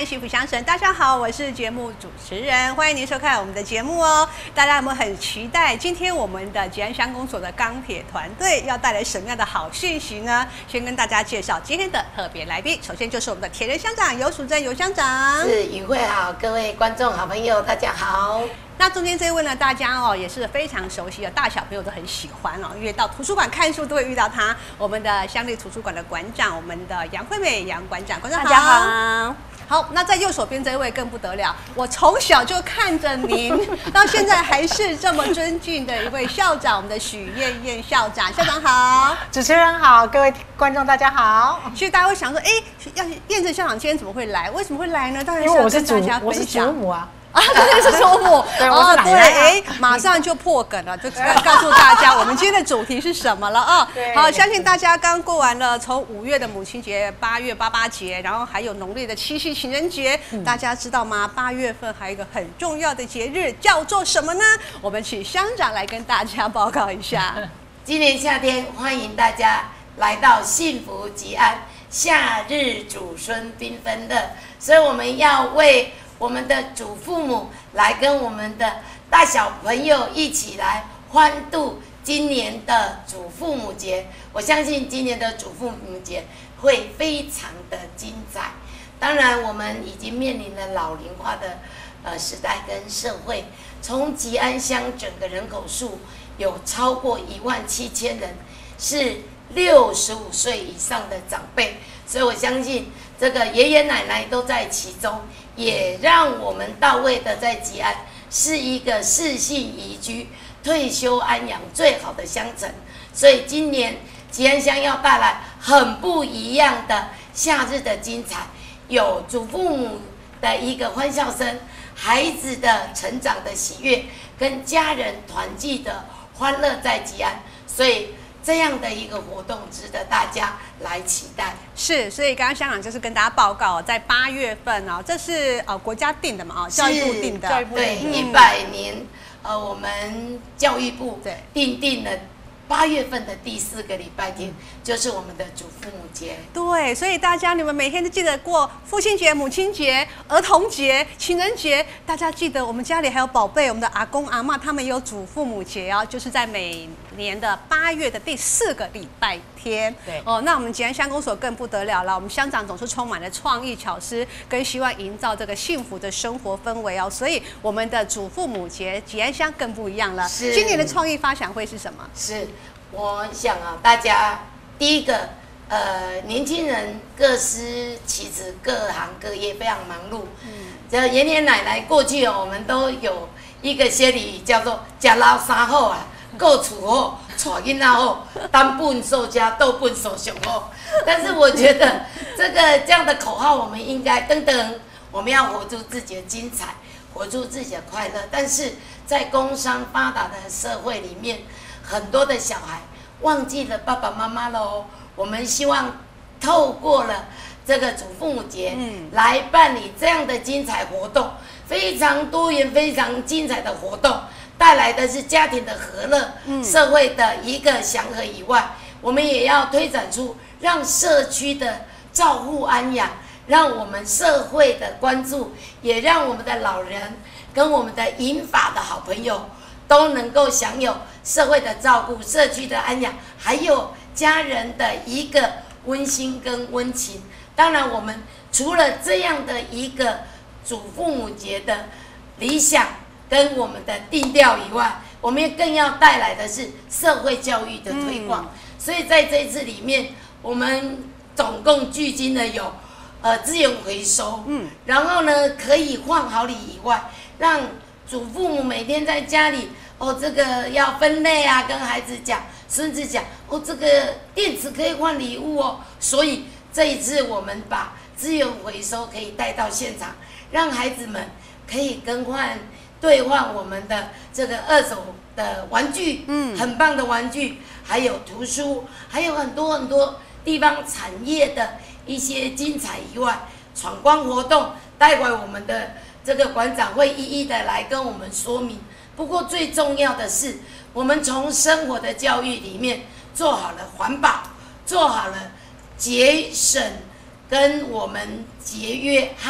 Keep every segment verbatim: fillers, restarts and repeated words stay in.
幸福相神，大家好，我是节目主持人，欢迎您收看我们的节目哦。大家有没有很期待今天我们的吉安乡公所的钢铁团队要带来什么样的好讯息呢？先跟大家介绍今天的特别来宾，首先就是我们的铁人乡长游淑珍游乡长。 是宇慧好，各位观众好朋友大家好。 那中间这位呢，大家哦也是非常熟悉的，大小朋友都很喜欢哦，因为到图书馆看书都会遇到他。我们的乡立图书馆的馆长，我们的杨惠美杨馆长，馆长好。 大家好。 好，那在右手边这一位更不得了，我从小就看着您，到现在还是这么尊敬的一位校长，我们的许燕燕校长，校长好。 主持人好，各位观众大家好。 其实大家会想说，哎，要燕燕校长今天怎么会来？为什么会来呢？当然是因为我是跟大家祖，我是祖母啊。 啊，真的是祖母， 对，我是奶奶、啊。 对，哎，马上就破梗了，就告诉大家我们今天的主题是什么了啊？好，相信大家刚过完了从五月的母亲节、八月八八节，然后还有农历的七夕情人节，嗯、大家知道吗？八月份还有一个很重要的节日叫做什么呢？我们请乡长来跟大家报告一下。 今年夏天，欢迎大家来到幸福吉安，夏日祖孙缤纷乐，所以我们要为我们的祖父母来跟我们的大小朋友一起来欢度今年的祖父母节。我相信今年的祖父母节会非常的精彩。当然，我们已经面临了老龄化的呃时代跟社会，从吉安乡整个人口数有超过一万七千人，是六十五岁以上的长辈，所以我相信这个爷爷奶奶都在其中。也让我们到位的在吉安是一个适性宜居、退休安养最好的乡城，所以今年吉安乡要带来很不一样的夏日的精彩，有祖父母的一个欢笑声，孩子的成长的喜悦，跟家人团聚的欢乐在吉安，所以这样的一个活动值得大家来期待。 是，所以刚刚乡长就是跟大家报告，在八月份哦，这是呃国家定的嘛，哦，教育部定的， 对，一百年，呃，我们教育部定定了八月份的第四个礼拜天，就是我们的祖父母节。 对，所以大家你们每天都记得过父亲节、母亲节、儿童节、情人节，大家记得我们家里还有宝贝，我们的阿公阿嬷他们有祖父母节哦，就是在每年的八月的第四个礼拜天。对哦，那我们吉安乡公所更不得了了，我们乡长总是充满了创意巧思，跟希望营造这个幸福的生活氛围哦，所以我们的祖父母节吉安乡更不一样了。是，今年的创意发想会是什么？ 是，我想啊，大家第一个。呃，年轻人各司其职，各行各业非常忙碌。嗯，这爷爷奶奶过去哦，我们都有一个歇语叫做“吃老三好啊，顾厝好，带囡仔好，当本受家，斗本受上好”。但是我觉得这个这样的口号，我们应该等等，我们要活出自己的精彩，活出自己的快乐。但是在工商发达的社会里面，很多的小孩忘记了爸爸妈妈了哦。我们希望透过了这个祖父母节，嗯，来办理这样的精彩活动，非常多元、非常精彩的活动，带来的是家庭的和乐，嗯，社会的一个祥和以外，我们也要推展出让社区的照护安养，让我们社会的关注，也让我们的老人跟我们的银发的好朋友都能够享有社会的照顾、社区的安养，还有家人的一个温馨跟温情。当然，我们除了这样的一个祖父母节的理想跟我们的定调以外，我们也更要带来的是社会教育的推广。嗯、所以在这一次里面，我们总共聚精的有呃资源回收，嗯，然后呢可以换好礼以外，让祖父母每天在家里哦，这个要分类啊，跟孩子讲。孙子讲哦，这个电池可以换礼物哦，所以这一次我们把资源回收可以带到现场，让孩子们可以更换、兑换我们的这个二手的玩具，嗯，很棒的玩具，还有图书，还有很多很多地方产业的一些精彩以外，闯关活动，待会我们的这个馆长会一一的来跟我们说明。不过最重要的是，我们从生活的教育里面做好了环保，做好了节省跟我们节约和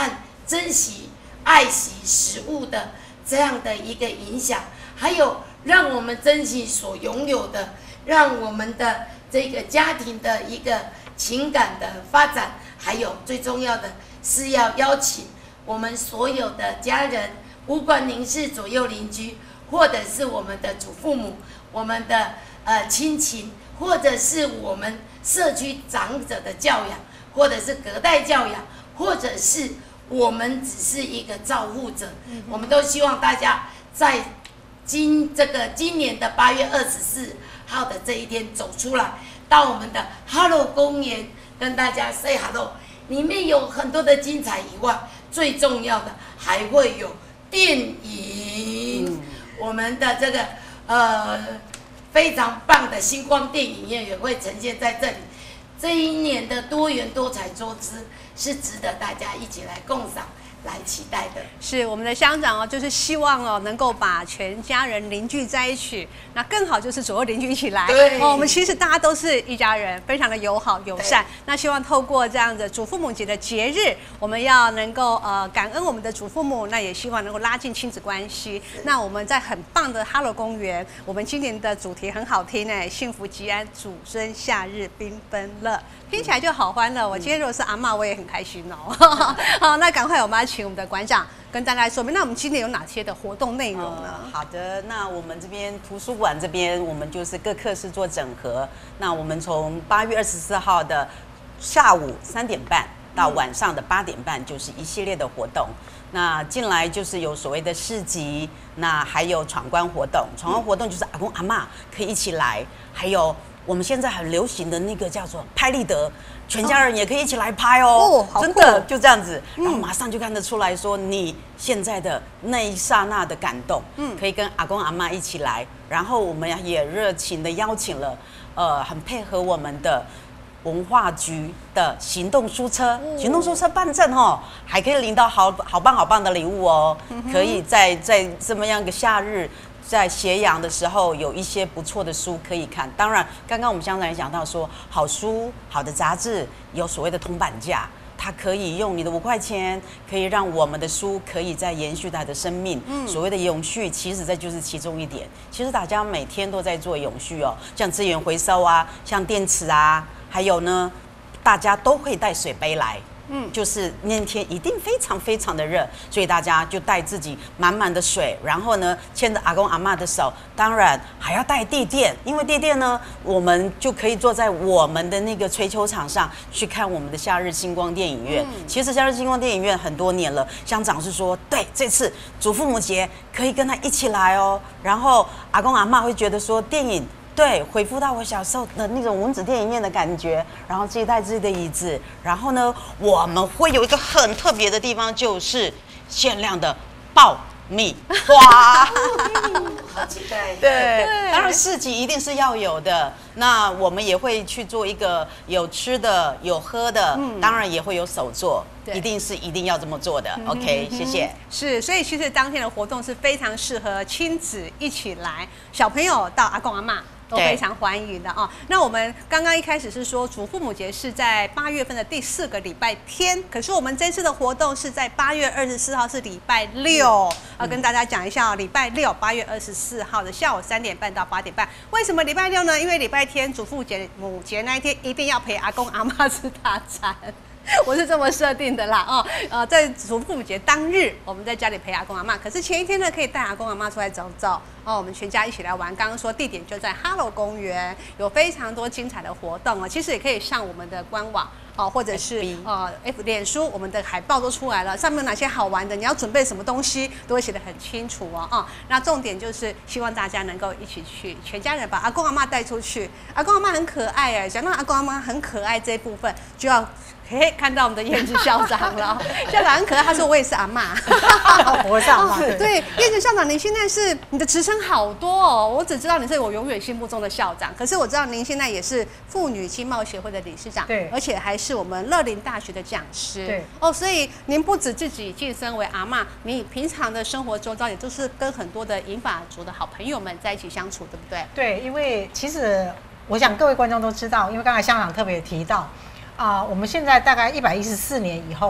珍惜、爱惜食物的这样的一个影响，还有让我们珍惜所拥有的，让我们的这个家庭的一个情感的发展，还有最重要的是要邀请我们所有的家人，不管您是左右邻居，或者是我们的祖父母、我们的呃亲情，或者是我们社区长者的教养，或者是隔代教养，或者是我们只是一个照护者，嗯、我们都希望大家在今这个今年的八月二十四号的这一天走出来，到我们的 Hello 公园跟大家 say hello。里面有很多的精彩以外，最重要的还会有电影，嗯、我们的这个呃非常棒的星光电影院也会呈现在这里。这一年的多元多彩多姿是值得大家一起来共赏、来期待的。 是我们的乡长哦，就是希望哦能够把全家人凝聚在一起，那更好就是左右邻居一起来。 对哦，我们其实大家都是一家人，非常的友好友善。那希望透过这样的祖父母节的节日，我们要能够呃感恩我们的祖父母，那也希望能够拉近亲子关系。那我们在很棒的 Hello 公园，我们今年的主题很好听哎，幸福吉安，祖孙夏日缤纷乐。听起来就好欢乐。我今天如果是阿嬷，我也很开心哦。好，那赶快我们要请我们的馆长跟大家说明，那我们今天有哪些的活动内容呢？ 嗯、好的，那我们这边图书馆这边，我们就是各课室做整合。那我们从八月二十四号的下午三点半到晚上的八点半，就是一系列的活动。那进来就是有所谓的市集，那还有闯关活动。闯关活动就是阿公阿嬷可以一起来，还有我们现在很流行的那个叫做拍立得，全家人也可以一起来拍哦， 哦真的就这样子，然后马上就看得出来说你现在的那一刹那的感动，嗯，可以跟阿公阿嬷一起来，然后我们也热情的邀请了，呃，很配合我们的文化局的行动书车，哦、行动书车办证哦，还可以领到好好棒好棒的礼物哦，嗯、可以在在这么样一个夏日。在斜阳的时候，有一些不错的书可以看。当然，刚刚我们乡长也讲到说，好书、好的杂志有所谓的铜板价，它可以用你的五块钱，可以让我们的书可以再延续它的生命。嗯，所谓的永续，其实这就是其中一点。其实大家每天都在做永续哦，像资源回收啊，像电池啊，还有呢，大家都会带水杯来。嗯，就是那天一定非常非常的热，所以大家就带自己满满的水，然后呢牵着阿公阿嬷的手，当然还要带地垫，因为地垫呢，我们就可以坐在我们的那个槌球场上去看我们的夏日星光电影院。嗯、其实夏日星光电影院很多年了，乡长是说，对，这次祖父母节可以跟他一起来哦，然后阿公阿嬷会觉得说电影。对，恢复到我小时候的那种文子电影院的感觉，然后自己带自己的椅子，然后呢，我们会有一个很特别的地方，就是限量的爆米花， 好期待！ 对，当然市集一定是要有的。那我们也会去做一个有吃的、有喝的，嗯、当然也会有手作，一定是一定要这么做的。嗯、OK， 谢谢。 是，所以其实当天的活动是非常适合亲子一起来，小朋友到阿公阿嬷。都非常欢迎的啊！那我们刚刚一开始是说祖父母节是在八月份的第四个礼拜天，可是我们这次的活动是在八月二十四号，是礼拜六。嗯、要跟大家讲一下哦，礼拜六八月二十四号的下午三点半到八点半。为什么礼拜六呢？因为礼拜天祖父节母节那一天一定要陪阿公阿嬷吃大餐。我是这么设定的啦，哦，呃，在祖父母节当日，我们在家里陪阿公阿嬷，可是前一天呢，可以带阿公阿嬷出来走走，哦，我们全家一起来玩。刚刚说地点就在 Hello 公园，有非常多精彩的活动哦，其实也可以上我们的官网。哦，或者是呃 F 脸书，我们的海报都出来了，上面有哪些好玩的，你要准备什么东西，都会写得很清楚哦。啊，那重点就是希望大家能够一起去，全家人把阿公阿嬷带出去。阿公阿嬷很可爱哎，讲到阿公阿嬷很可爱这一部分，就要嘿看到我们的燕子校长了。校长很可爱，他说我也是阿嬷， 我是阿嬷。 哦、对，燕子校长，您现在是你的职称好多哦，我只知道你是我永远心目中的校长，可是我知道您现在也是妇女经贸协会的理事长， 对， 而且还是。是我们乐龄大学的讲师， 对哦，所以您不止自己晋升为阿嬷，你平常的生活周遭也都是跟很多的银发族的好朋友们在一起相处，对不对？ 对，因为其实我想各位观众都知道，因为刚才乡长特别提到啊、呃，我们现在大概一百一十四年以后，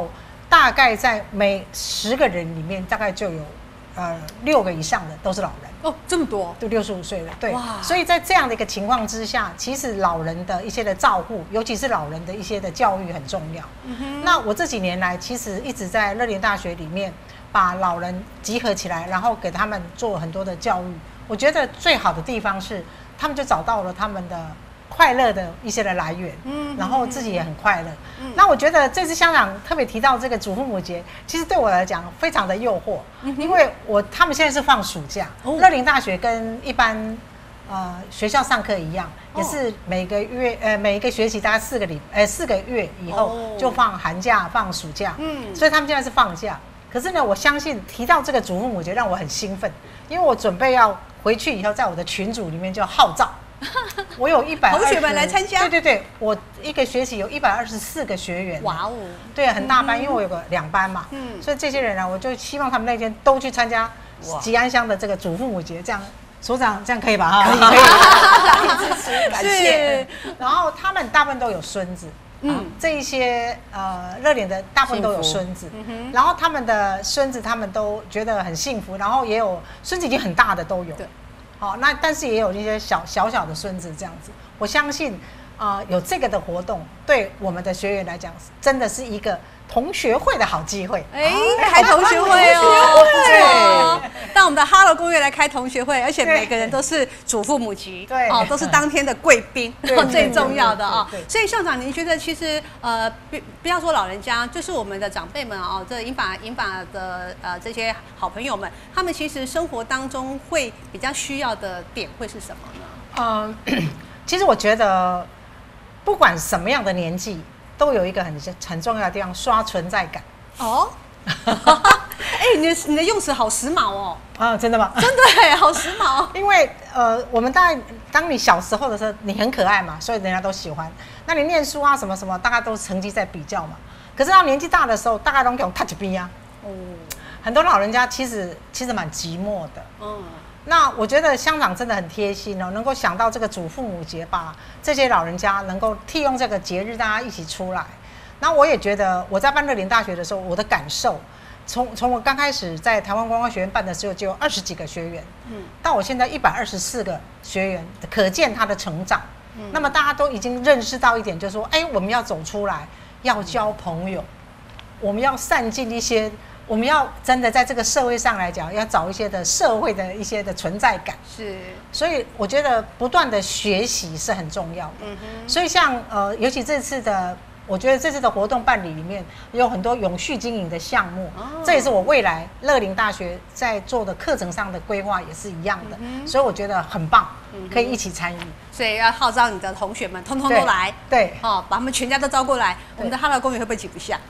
大概在每十个人里面，大概就有呃六个以上的都是老人。 哦，这么多， 都六十五岁了，对， 哇所以在这样的一个情况之下，其实老人的一些的照顾，尤其是老人的一些的教育很重要。嗯、那我这几年来，其实一直在乐龄大学里面把老人集合起来，然后给他们做很多的教育。我觉得最好的地方是，他们就找到了他们的快乐的一些的来源，嗯，然后自己也很快乐。嗯、那我觉得这次乡长特别提到这个祖父母节，其实对我来讲非常的诱惑，嗯、因为我他们现在是放暑假，乐龄大学跟一般呃学校上课一样，也是每个月呃每一个学期大概四个礼呃四个月以后就放寒假放暑假，嗯，所以他们现在是放假。可是呢，我相信提到这个祖父母节让我很兴奋，因为我准备要回去以后，在我的群组里面就号召。我有一百同学们来参加， 对对对，我一个学期有一百二十四个学员， 哇哦， 对，很大班，嗯、因为我有个两班嘛，嗯，所以这些人呢、啊，我就希望他们那天都去参加吉安乡的这个祖父母节，这样，所长这样可以吧？可以可以，大力支持，感谢。然后他们大部分都有孙子，嗯，啊、这一些呃热脸的大部分都有孙子，嗯、然后他们的孙子他们都觉得很幸福，然后也有孙子已经很大的都有，对。好，那但是也有一些小小小的孙子这样子，我相信，啊、呃，有这个的活动，对我们的学员来讲，真的是一个同学会的好机会。 哎、欸，开同学会哦，对，到我们的哈罗公园来开同学会，而且每个人都是祖父母级，对，哦，都是当天的贵宾，最重要的啊、哦。所以校长，您觉得其实呃，不不要说老人家，就是我们的长辈们哦，这银发银发的呃这些好朋友们，他们其实生活当中会比较需要的点会是什么呢？ 嗯，其实我觉得，不管什么样的年纪，都有一个很很重要的地方，刷存在感。 哦，哎、欸，你的你的用词好时髦哦。 啊，真的吗？ 真的，好时髦。 因为呃，我们大概当你小时候的时候，你很可爱嘛，所以人家都喜欢。那你念书啊什么什么，大概都是成绩在比较嘛。可是到年纪大的时候，大概都给我 touch 边啊。哦，很多老人家其实其实蛮寂寞的。嗯。那我觉得乡长真的很贴心哦，能够想到这个祖父母节，把这些老人家能够利用这个节日，大家一起出来。那我也觉得我在办乐龄大学的时候，我的感受，从从我刚开始在台湾观光学院办的时候，就有二十几个学员，嗯，到我现在一百二十四个学员，可见他的成长。嗯，那么大家都已经认识到一点，就是说，哎，我们要走出来，要交朋友，我们要善尽一些。我们要真的在这个社会上来讲，要找一些的社会的一些的存在感。是，所以我觉得不断的学习是很重要的。嗯哼。所以像呃，尤其这次的，我觉得这次的活动办理里面有很多永续经营的项目，哦、这也是我未来乐龄大学在做的课程上的规划也是一样的。嗯、所以我觉得很棒，嗯、可以一起参与。 所以要号召你的同学们，通通都来。 对。 哦，把他们全家都招过来，我们的哈罗公园会不会挤不下？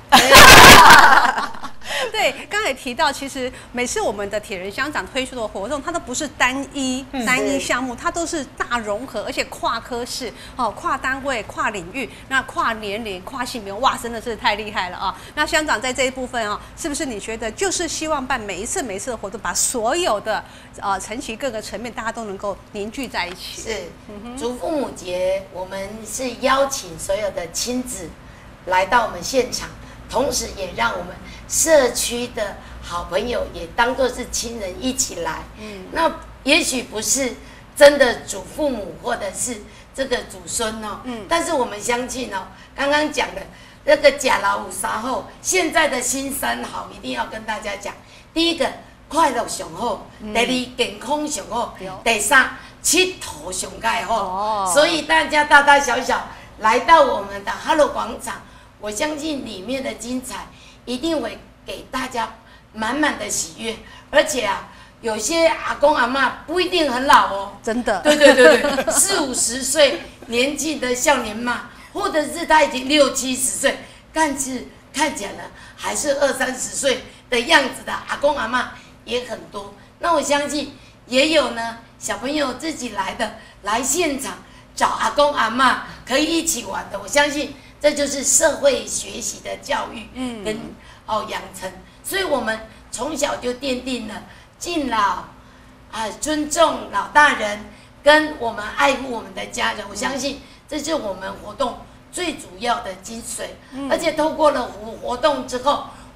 对，刚才也提到，其实每次我们的铁人乡长推出的活动，它都不是单一、嗯、单一项目，它都是大融合，而且跨科室、哦、跨单位、跨领域，那跨年龄、跨性别，哇，真的是太厉害了啊！那乡长在这一部分啊，是不是你觉得就是希望办每一次每一次的活动，把所有的呃层级各个层面，大家都能够凝聚在一起？ 是，嗯、祖父母节，我们是邀请所有的亲子来到我们现场。同时也让我们社区的好朋友也当作是亲人一起来。嗯，那也许不是真的祖父母或者是这个祖孙哦，嗯，但是我们相信哦，刚刚讲的那个假老五三后，现在的新三好一定要跟大家讲。第一个快乐上好，嗯、第二健康上好，第三佚佗上盖好。哦，所以大家大大小小来到我们的哈罗广场。我相信里面的精彩一定会给大家满满的喜悦，而且啊，有些阿公阿嬷不一定很老哦， 真的， 对对对对，四五十岁年纪的少年嘛，或者是他已经六七十岁，但是看起来呢还是二三十岁的样子的阿公阿嬷也很多。那我相信也有呢小朋友自己来的，来现场找阿公阿嬷可以一起玩的，我相信。这就是社会学习的教育跟哦养成，所以我们从小就奠定了敬老啊、尊重老大人，跟我们爱护我们的家人。我相信这是我们活动最主要的精髓。而且透过了活活动之后，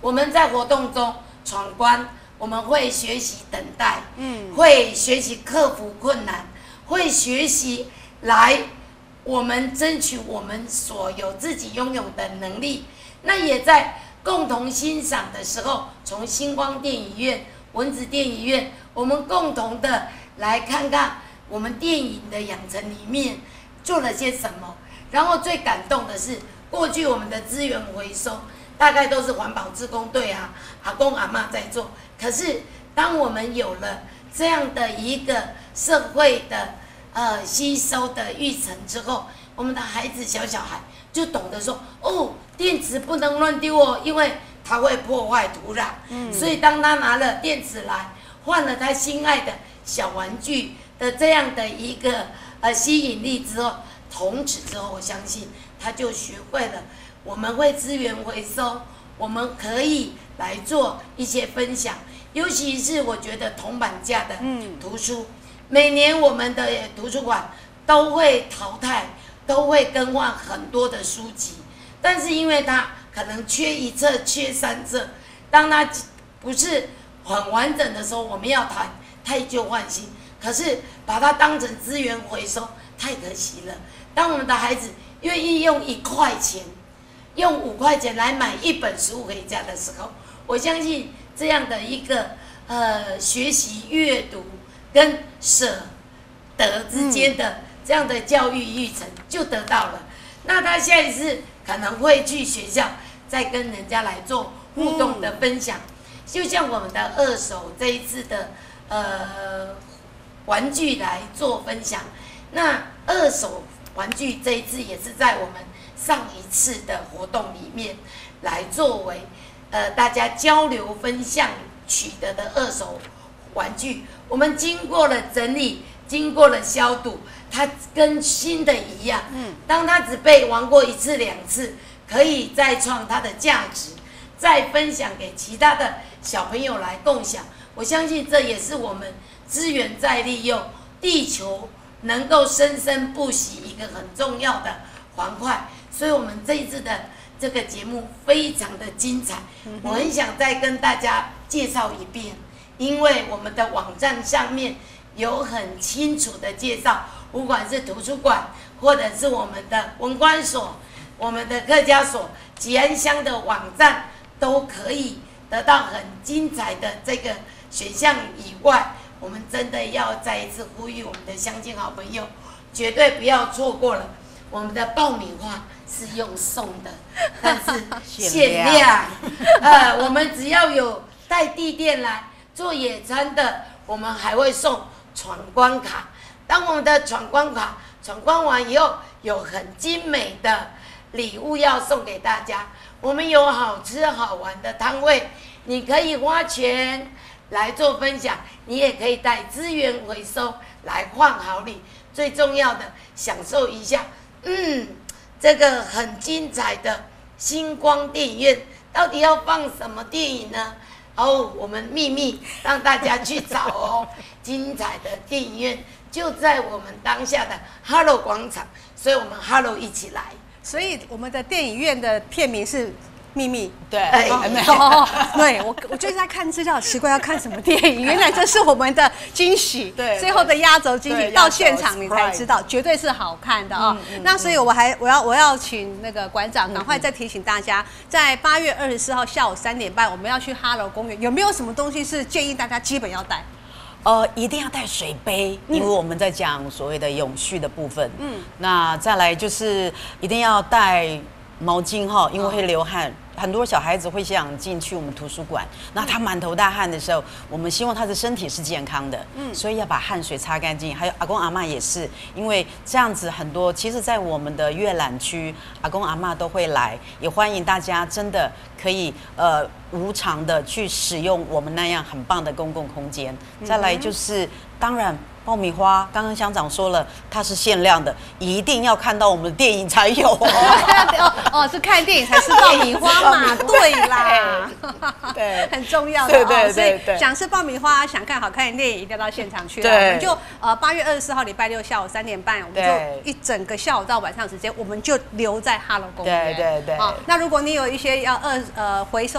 我们在活动中闯关，我们会学习等待，嗯，会学习克服困难，会学习来我们争取我们所有自己拥有的能力。那也在共同欣赏的时候，从星光电影院、蚊子电影院，我们共同的来看看我们电影的养成里面做了些什么。然后最感动的是，过去我们的资源回收大概都是环保志工队啊、阿公阿嬷在做。可是当我们有了这样的一个社会的呃吸收的育成之后，我们的孩子小小孩就懂得说，哦，电池不能乱丢哦，因为它会破坏土壤。嗯，所以当他拿了电池来换了他心爱的小玩具的这样的一个呃吸引力之后，从此之后，我相信他就学会了，我们会资源回收，我们可以来做一些分享。尤其是我觉得铜板价的图书，嗯、每年我们的图书馆都会淘汰，都会更换很多的书籍，但是因为它可能缺一册、缺三册，当它不是很完整的时候，我们要谈汰旧换新。可是把它当成资源回收，太可惜了。当我们的孩子愿意用一块钱，用五块钱来买一本书回家的时候，我相信这样的一个呃学习阅读跟舍得之间的这样的教育育成就得到了。那他下一次可能会去学校再跟人家来做互动的分享，就像我们的二手这一次的呃玩具来做分享。那二手玩具这一次也是在我们上一次的活动里面来作为呃大家交流分享取得的二手玩具，我们经过了整理，经过了消毒，它跟新的一样。嗯，当它只被玩过一次两次，可以再创它的价值，再分享给其他的小朋友来共享。我相信这也是我们资源再利用，地球能够生生不息一个很重要的环块。所以我们这一次的这个节目非常的精彩，嗯、我很想再跟大家介绍一遍，因为我们的网站上面有很清楚的介绍，不管是图书馆，或者是我们的文管所、我们的客家所、吉安乡的网站，都可以得到很精彩的这个选项以外，我们真的要再一次呼吁我们的乡亲好朋友，绝对不要错过了。我们的爆米花是用送的，但是限量。呃，我们只要有带地垫来做野餐的，我们还会送闯关卡。当我们的闯关卡闯关完以后，有很精美的礼物要送给大家。我们有好吃好玩的摊位，你可以花钱来做分享，你也可以带资源回收来换好礼。最重要的，享受一下，嗯，这个很精彩的星光电影院，到底要放什么电影呢？哦，我们秘密让大家去找哦。精彩的电影院就在我们当下的 Hello 广场，所以我们 Hello 一起来。 所以我们的电影院的片名是秘密， 对， 还没有。对，我我就是在看资料，奇怪要看什么电影，原来这是我们的惊喜， 对， 最后的压轴惊喜，到现场你才知道，绝对是好看的啊。那所以我还我要我要请那个馆长赶快再提醒大家，在八月二十四号下午三点半，我们要去哈楼公园，有没有什么东西是建议大家基本要带？ 呃，一定要带水杯，因为我们在讲所谓的永续的部分。嗯，那再来就是一定要带毛巾哈，因为会流汗。很多小孩子会想进去我们图书馆，那他满头大汗的时候，我们希望他的身体是健康的，嗯，所以要把汗水擦干净。还有阿公阿嬷也是，因为这样子很多，其实，在我们的阅览区，阿公阿嬷都会来，也欢迎大家真的可以呃无偿的去使用我们那样很棒的公共空间。再来就是，当然。爆米花，刚刚乡长说了，它是限量的，一定要看到我们的电影才有哦。哦，是看电影才吃爆米花嘛？对啦， 对， 很重要的。 对对对对， 想吃爆米花，想看好看的电影，一定要到现场去。对，我们就呃八月二十四号礼拜六下午三点半，我们就一整个下午到晚上时间，我们就留在哈喽公园。 对对对。 啊，那如果你有一些要二呃回收物要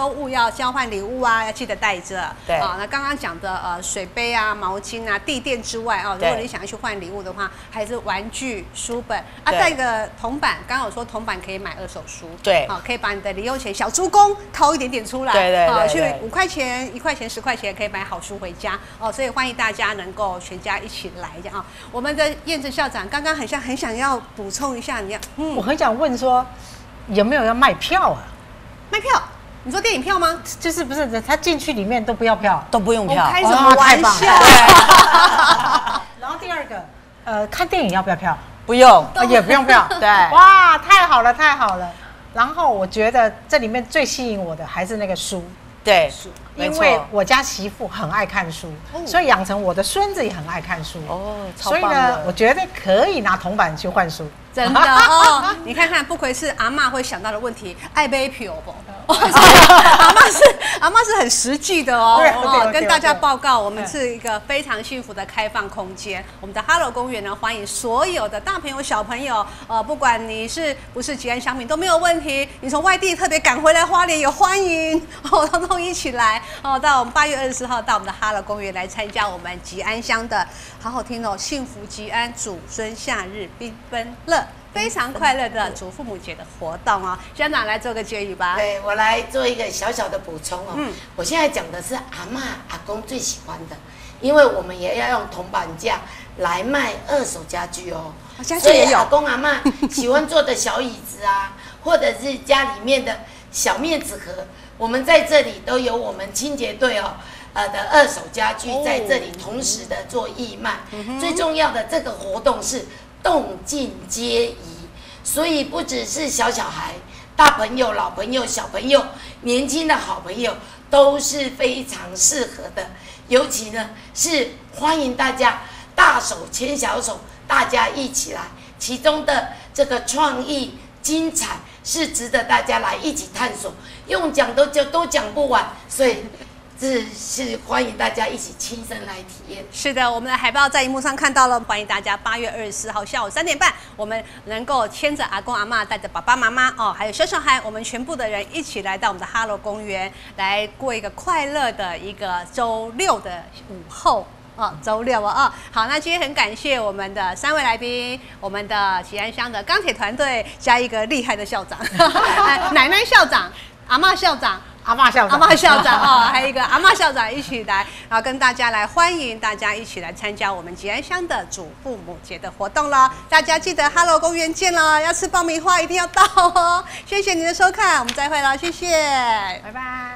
要交换礼物啊，要记得带着。 对啊，那刚刚讲的呃水杯啊、毛巾啊、地垫之外啊，如果你想要去换礼物的话，还是玩具、书本啊，带个铜板。刚刚有说铜板可以买二手书， 对， 好，可以把你的零用钱小猪公掏一点点出来， 对对对， 去五块钱、一块钱、十块钱可以买好书回家哦。所以欢迎大家能够全家一起来这样啊。我们的燕子校长刚刚很像很想要补充一下，你要， 嗯，我很想问说，有没有要卖票啊？ 卖票？你说电影票吗？ 就是不是他进去里面都不要票， 都不用票， 开什么玩笑？ 然后第二个，呃，看电影要不要票？ 不用， 也不用票。 对， 哇，太好了，太好了。然后我觉得这里面最吸引我的还是那个书。 对， 因为我家媳妇很爱看书，所以养成我的孙子也很爱看书。 哦， 所以呢，我觉得可以拿铜板去换书。 真的哦，你看看，不愧是阿嬷会想到的问题，爱买票不？阿嬷是阿嬷是很实际的哦。哦，跟大家报告，我们是一个非常幸福的开放空间。我们的 Hello 公园呢，欢迎所有的大朋友、小朋友，呃，不管你是不是吉安乡民都没有问题。你从外地特别赶回来花莲也欢迎，哦，通通一起来哦，到我们八月二十四号到我们的 Hello 公园来参加我们吉安乡的好好听哦，幸福吉安祖孙夏日缤纷乐。非常快乐的祖父母节的活动哦，乡长来做个结语吧。 对，我来做一个小小的补充哦。嗯，我现在讲的是阿嬷阿公最喜欢的，因为我们也要用铜板价来卖二手家具哦。 家具也有。 阿公阿嬷喜欢坐的小椅子啊，或者是家里面的小面子盒，我们在这里都有我们清洁队哦。呃的二手家具在这里同时的做义卖，哦、最重要的这个活动是动静皆宜，所以不只是小小孩、大朋友、老朋友、小朋友、年轻的好朋友都是非常适合的。尤其呢是欢迎大家大手牵小手，大家一起来，其中的这个创意精彩是值得大家来一起探索，用讲都就都讲不完，所以。这是欢迎大家一起亲身来体验。 是的，我们的海报在荧幕上看到了，欢迎大家八月二十四号下午三点半，我们能够牵着阿公阿嬷，带着爸爸妈妈哦，还有小小孩，我们全部的人一起来到我们的哈罗公园，来过一个快乐的一个周六的午后。哦，周六哦，哦，好，那今天很感谢我们的三位来宾，我们的吉安乡的钢铁团队加一个厉害的校长，奶奶校长、阿嬷校长。 阿嬷校长， 阿嬷校长哦，还有一个阿嬷校长一起来，然后跟大家来欢迎大家一起来参加我们吉安乡的祖父母节的活动了。大家记得 Hello 公园见了，要吃爆米花一定要到哦。谢谢您的收看，我们再会了，谢谢， 拜拜。